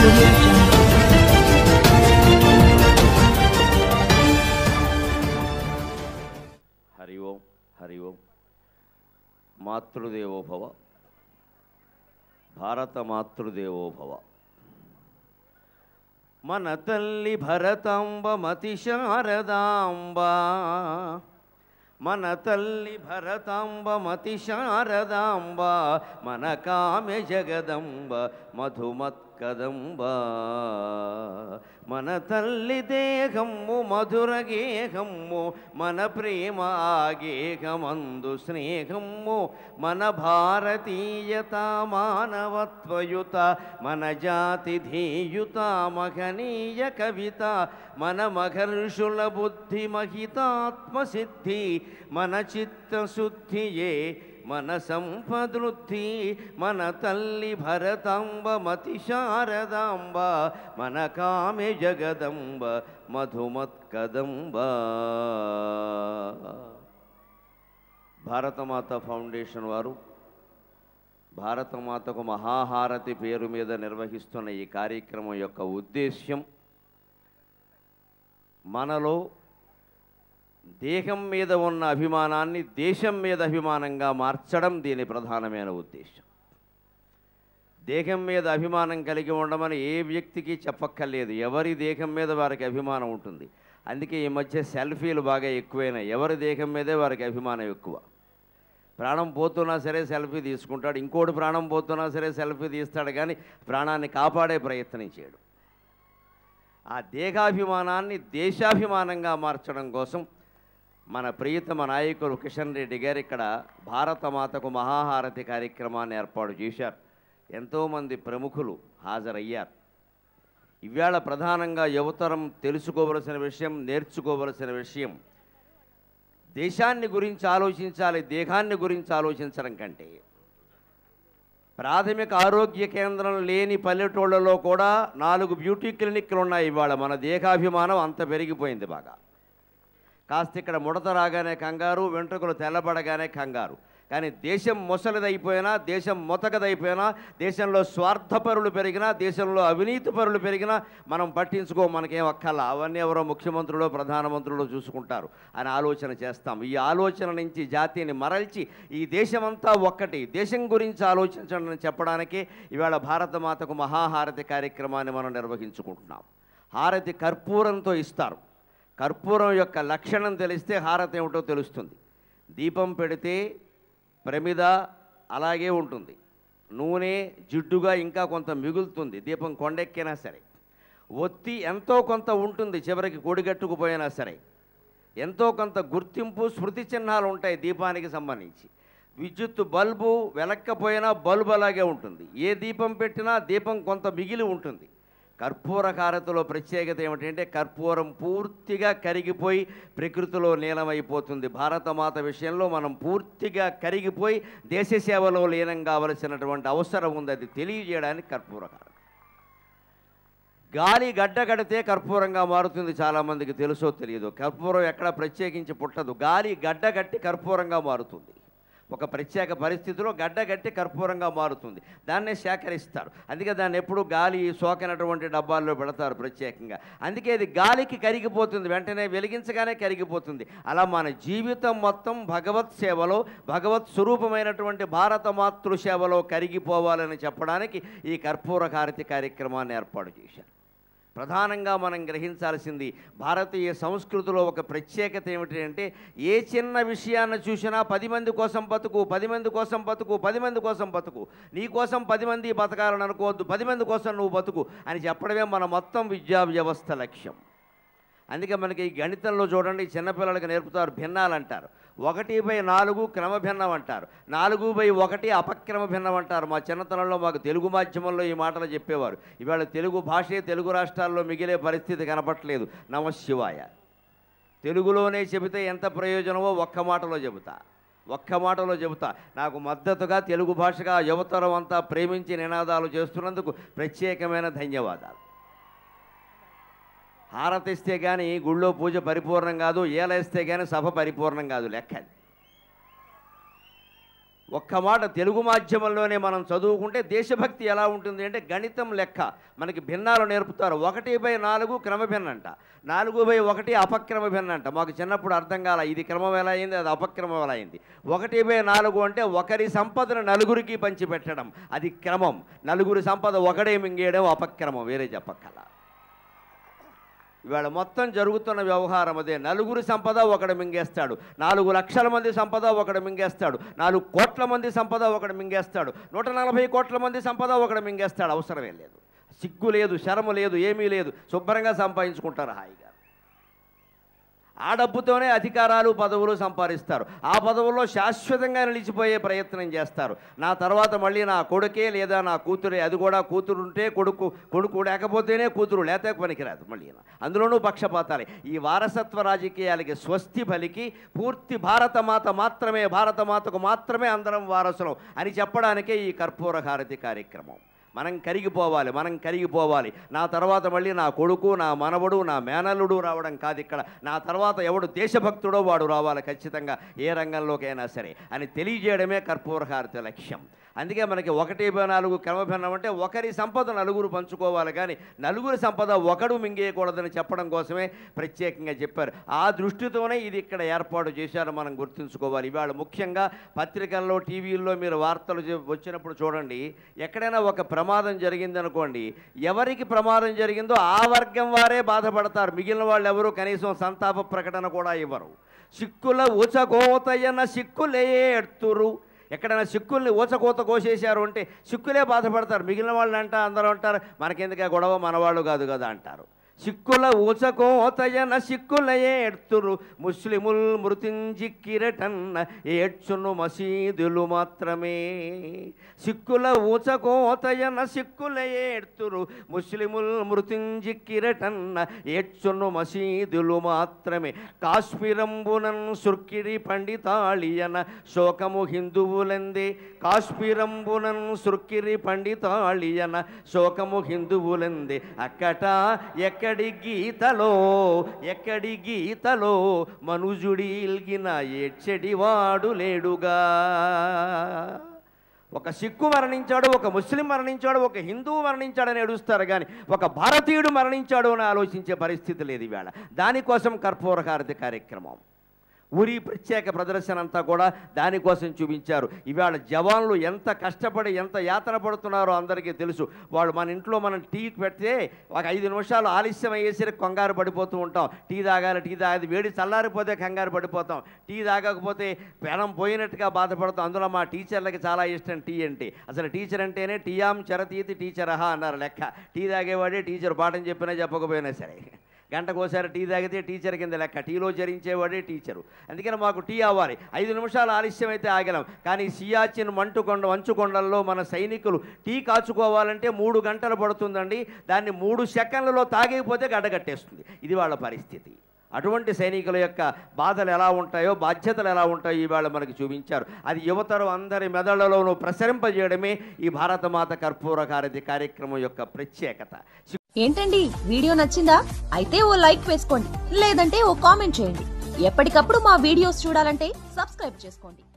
audio jungle. Hari ఓం హరి ఓం. మాతృదేవో భవ, భారత మాతృదేవో భవ. మన తల్లి భరతాంబ మతి శారదాంబ, మన తల్లి భరతాంబ మతి శారదాంబ, మన కామె జగదంబ మధుమత్కదంబ. మన తల్లి దేహము మధుర గేహము, మన ప్రేమ ఆగేహమందు స్నేహము. మన భారతీయత మానవత్వయుత, మన జాతి ధేయుత మహనీయ కవిత. మన మహర్షుల బుద్ధి మహితాత్మసిద్ధి, మన చిత్తశుద్ధియే మన సంపదృద్ధి. మన తల్లి భరతాంబ మతి శారదాంబ, మన కామె జగదంబ మధుమత్కదంబ. భారతమాత ఫౌండేషన్ వారు భారతమాతకు మహాహారతి పేరు మీద నిర్వహిస్తున్న ఈ కార్యక్రమం యొక్క ఉద్దేశ్యం మనలో దేహం మీద ఉన్న అభిమానాన్ని దేశం మీద అభిమానంగా మార్చడం దీని ప్రధానమైన ఉద్దేశం. దేహం మీద అభిమానం కలిగి ఉండమని ఏ వ్యక్తికి చెప్పక్కర్లేదు, ఎవరి దేహం మీద వారికి అభిమానం ఉంటుంది. అందుకే ఈ మధ్య సెల్ఫీలు బాగా ఎక్కువైనాయి. ఎవరి దేహం మీదే వారికి అభిమానం ఎక్కువ. ప్రాణం పోతున్నా సరే సెల్ఫీ తీసుకుంటాడు, ఇంకోటి ప్రాణం పోతున్నా సరే సెల్ఫీ తీస్తాడు, కానీ ప్రాణాన్ని కాపాడే ప్రయత్నం చేయడు. ఆ దేహాభిమానాన్ని దేశాభిమానంగా మార్చడం కోసం మన ప్రియతమ నాయకులు కిషన్ రెడ్డి గారు ఇక్కడ భారతమాతకు మహాహారతి కార్యక్రమాన్ని ఏర్పాటు చేశారు. ఎంతోమంది ప్రముఖులు హాజరయ్యారు. ఇవాళ ప్రధానంగా యువతరం తెలుసుకోవలసిన విషయం, నేర్చుకోవలసిన విషయం, దేశాన్ని గురించి ఆలోచించాలి, దేహాన్ని గురించి ఆలోచించడం కంటే ప్రాథమిక ఆరోగ్య కేంద్రం లేని పల్లెటూళ్ళలో కూడా 4 బ్యూటీ క్లినిక్లు ఉన్నాయి. ఇవాళ మన దేహాభిమానం అంత పెరిగిపోయింది బాగా. కాస్త ఇక్కడ ముడత రాగానే కంగారు, వెంట్రుకలు తెల్లబడగానే కంగారు. కానీ దేశం ముసలిదైపోయినా, దేశం మొతకదైపోయినా, దేశంలో స్వార్థపరులు పెరిగినా, దేశంలో అవినీతి పరులు పెరిగినా మనం పట్టించుకో, మనకేం అక్కర్లా, అవన్నీ ఎవరో ముఖ్యమంత్రులు ప్రధానమంత్రులు చూసుకుంటారు అని ఆలోచన చేస్తాం. ఈ ఆలోచన నుంచి జాతిని మరల్చి ఈ దేశమంతా ఒక్కటి, దేశం గురించి ఆలోచించడం చెప్పడానికే ఇవాళ భారతమాతకు మహాహారతి కార్యక్రమాన్ని మనం నిర్వహించుకుంటున్నాం. హారతి కర్పూరంతో ఇస్తారు. కర్పూరం యొక్క లక్షణం తెలిస్తే హారతి ఏమిటో తెలుస్తుంది. దీపం పెడితే ప్రమిద అలాగే ఉంటుంది, నూనె జిడ్డుగా ఇంకా కొంత మిగులుతుంది, దీపం కొండెక్కినా సరే. ఒత్తి ఎంతో కొంత ఉంటుంది, చివరికి కొడిగట్టుకుపోయినా సరే. ఎంతో కొంత గుర్తింపు, స్మృతి చిహ్నాలు ఉంటాయి దీపానికి సంబంధించి. విద్యుత్ బల్బు వెలక్కపోయినా బల్బు అలాగే ఉంటుంది. ఏ దీపం పెట్టినా దీపం కొంత మిగిలి ఉంటుంది. కర్పూర హారతిలో ప్రత్యేకత ఏమిటంటే కర్పూరం పూర్తిగా కరిగిపోయి ప్రకృతిలో లీనమైపోతుంది. భారతమాత విషయంలో మనం పూర్తిగా కరిగిపోయి దేశ సేవలో లీనం కావలసినటువంటి అవసరం ఉంది. అది తెలియజేయడానికి కర్పూర హారతి. గాలి గడ్డ కడితే కర్పూరంగా మారుతుంది, చాలామందికి తెలుసో తెలియదు. కర్పూరం ఎక్కడ ప్రత్యేకించి పుట్టదు, గాలి గడ్డ కట్టి కర్పూరంగా మారుతుంది. ఒక ప్రత్యేక పరిస్థితిలో గడ్డగట్టి కర్పూరంగా మారుతుంది, దాన్నే సేకరిస్తారు. అందుకే దాన్ని ఎప్పుడు గాలి సోకినటువంటి డబ్బాల్లో పెడతారు ప్రత్యేకంగా. అందుకే ఇది గాలికి కరిగిపోతుంది, వెంటనే వెలిగించగానే కరిగిపోతుంది. అలా మన జీవితం మొత్తం భగవత్ సేవలో, భగవత్ స్వరూపమైనటువంటి భారత మాతృ సేవలో కరిగిపోవాలని చెప్పడానికి ఈ కర్పూర హారతి కార్యక్రమాన్ని ఏర్పాటు చేశారు. ప్రధానంగా మనం గ్రహించాల్సింది భారతీయ సంస్కృతిలో ఒక ప్రత్యేకత ఏమిటి అంటే ఏ చిన్న విషయాన్ని చూసినా 10 మంది కోసం బతుకు, 10 మంది కోసం బతుకు, 10 మంది కోసం బతుకు, నీ కోసం 10 మంది బతకాలని అనుకోవద్దు, 10 మంది కోసం నువ్వు బతుకు అని చెప్పడమే మన మొత్తం విద్యా వ్యవస్థ లక్ష్యం. అందుకే మనకి ఈ గణితంలో చూడండి, చిన్నపిల్లలకి నేర్పుతారు, భిన్నాలు అంటారు. 1/4 క్రమభిన్నం అంటారు, 4/1 అపక్రమ భిన్నం అంటారు. మా చిన్నతనంలో మాకు తెలుగు మాధ్యమంలో ఈ మాటలు చెప్పేవారు. ఇవాళ తెలుగు భాషే తెలుగు రాష్ట్రాల్లో మిగిలే పరిస్థితి కనపట్లేదు. నమశివాయ. తెలుగులోనే చెబితే ఎంత ప్రయోజనమో ఒక్క మాటలో చెబుతా. నాకు మద్దతుగా తెలుగు భాషగా యువతరం అంతా ప్రేమించి నినాదాలు చేస్తున్నందుకు ప్రత్యేకమైన ధన్యవాదాలు. హారతిస్తే కానీ గుళ్ళో పూజ పరిపూర్ణం కాదు, ఏలేస్తే కానీ సభ పరిపూర్ణం కాదు, లెక్క. ఒక్క మాట తెలుగు మాధ్యమంలోనే మనం చదువుకుంటే దేశభక్తి ఎలా ఉంటుంది అంటే గణితం లెక్క మనకి భిన్నాలు నేర్పుతారు. 1/4 క్రమభిన్నంట, 4/1 అపక్రమ భిన్నంట. మాకు చిన్నప్పుడు అర్థం కాల, ఇది క్రమం ఎలా అయింది, అది అపక్రమం ఎలా అయింది. 1/4 అంటే ఒకరి సంపదను నలుగురికి పంచిపెట్టడం, అది క్రమం. నలుగురి సంపద ఒకడే మింగేయడం అపక్రమం, వేరే చెప్పక్కల. ఇవాళ మొత్తం జరుగుతున్న వ్యవహారం అదే. నలుగురి సంపద ఒకడు మింగేస్తాడు, 4 లక్షల మంది సంపద ఒకడు మింగేస్తాడు, 4 కోట్ల మంది సంపద ఒకడు మింగేస్తాడు, 140 కోట్ల మంది సంపద ఒకడు మింగేస్తాడు. అవసరమే లేదు, సిగ్గు లేదు, శరము లేదు, ఏమీ లేదు, శుభ్రంగా సంపాదించుకుంటారు హాయిగా. ఆ డబ్బుతోనే అధికారాలు పదవులు సంపాదిస్తారు. ఆ పదవుల్లో శాశ్వతంగా నిలిచిపోయే ప్రయత్నం చేస్తారు. నా తర్వాత మళ్ళీ నా కొడుకే లేదా నా కూతురే, అది కూడా కూతురుంటే కొడుకు లేకపోతేనే కూతురు, లేతే పనికిరాదు మళ్ళీ. అందులోనూ పక్షపాతాలే. ఈ వారసత్వ రాజకీయాలకి స్వస్తి పలికి పూర్తి భారతమాతకు మాత్రమే అందరం వారసులం అని చెప్పడానికే ఈ కర్పూర హారతి కార్యక్రమం. మనం కరిగిపోవాలి. నా తర్వాత మళ్ళీ నా కొడుకు, నా మనవడు, నా మేనల్లుడు రావడం కాదు ఇక్కడ. నా తర్వాత ఎవడు దేశభక్తుడో వాడు రావాలి ఖచ్చితంగా, ఏ రంగంలోకైనా సరే అని తెలియజేయడమే కర్పూర హారతి లక్ష్యం. అందుకే మనకి 1/4 క్రమభిన్నం అంటే ఒకరి సంపద నలుగురు పంచుకోవాలి, కానీ నలుగురి సంపద ఒకడు మింగేయకూడదని చెప్పడం కోసమే ప్రత్యేకంగా చెప్పారు. ఆ దృష్టితోనే ఇది ఇక్కడ ఏర్పాటు చేశారు, మనం గుర్తుంచుకోవాలి. ఇవాళ ముఖ్యంగా పత్రికల్లో, టీవీల్లో మీరు వార్తలు వచ్చినప్పుడు చూడండి, ఎక్కడైనా ఒక ప్రమాదం జరిగిందనుకోండి, ఎవరికి ప్రమాదం జరిగిందో ఆ వర్గం వారే బాధపడతారు, మిగిలిన వాళ్ళు ఎవరు కనీసం సంతాప ప్రకటన కూడా ఇవ్వరు. సిక్కుల ఊచకోతయన సిక్కులే ఎడుతురు. ఎక్కడైనా సిక్కుల్ని ఊచకోత కోసేశారు అంటే సిక్కులే బాధపడతారు, మిగిలిన వాళ్ళు అందరూ అంటారు మనకెందుకే గొడవ, మనవాళ్ళు కాదు కదా అంటారు. సిక్కుల ఊచకోతయన సిక్కులయే ఎడుతురు, ముస్లిముల్ మృతింజిక్కిరటన్న ఏడ్చును మసీదులు మాత్రమే. సిక్కుల ఊచకోతయన సిక్కులయే ఎడుతురు, ముస్లిముల్ మృతింజిక్కిరటన్న ఏడ్చును మసీదులు మాత్రమే. కాశ్మీరంబునన్ సుర్కిరి పండితాళియన శోకము హిందువులందే. కాశ్మీరంబునన్ సుర్కిరి పండితాళియన శోకము హిందువులందే. అక్కట ఎక్కడి గీతలో మనుజుడిల్గిన ఏడ్చెడివాడు లేడుగా. ఒక సిక్కు మరణించాడు, ఒక ముస్లిం మరణించాడు, ఒక హిందువు మరణించాడని ఏడుస్తారు, కానీ ఒక భారతీయుడు మరణించాడు అని ఆలోచించే పరిస్థితి లేదు ఈవేళ. దానికోసం కర్పూర హారతి కార్యక్రమం, ఊరి ప్రత్యేక ప్రదర్శన అంతా కూడా దానికోసం చూపించారు. ఇవాళ జవాన్లు ఎంత కష్టపడి ఎంత యాతన పడుతున్నారో అందరికీ తెలుసు. వాళ్ళు మన ఇంట్లో మనం టీ పెడితే ఒక 5 నిమిషాలు ఆలస్యం అయ్యేసరికి కంగారు పడిపోతూ ఉంటాం. టీ తాగాలి, వేడి చల్లారిపోతే కంగారు పడిపోతాం. టీ తాగకపోతే పెనం పోయినట్టుగా బాధపడతాం. అందులో మా టీచర్లకి చాలా ఇష్టం టీ అంటే. అసలు టీచర్ అంటేనే టీయాం చరతీతి టీచరహా అన్నారు లెక్క. టీ తాగేవాడే టీచర్, పాఠం చెప్పినా చెప్పకపోయినా సరే. గంటకోసారి టీ తాగితే టీచర్ కింద లెక్క, టీలో చరించేవాడే టీచరు. అందుకని మాకు టీ అవ్వాలి. 5 నిమిషాలు ఆలస్యం అయితే ఆగలం. కానీ సియాచిన్ మంచుకొండల్లో మన సైనికులు టీ కాచుకోవాలంటే 3 గంటలు పడుతుందండి. దాన్ని 3 సెకండ్లలో తాగకపోతే గడ్డగట్టేస్తుంది. ఇది వాళ్ళ పరిస్థితి. అటువంటి సైనికుల యొక్క బాధలు ఎలా ఉంటాయో, బాధ్యతలు ఎలా ఉంటాయో ఇవాళ మనకు చూపించారు. అది యువతరం అందరి మెదళ్లలోనూ ప్రసరింపజేయడమే ఈ భారతమాత కర్పూర హారతి కార్యక్రమం యొక్క ప్రత్యేకత. ఏంటండి, వీడియో నచ్చిందా? అయితే ఓ లైక్ వేసుకోండి, లేదంటే ఓ కామెంట్ చేయండి. ఎప్పటికప్పుడు మా వీడియోస్ చూడాలంటే సబ్స్క్రైబ్ చేసుకోండి.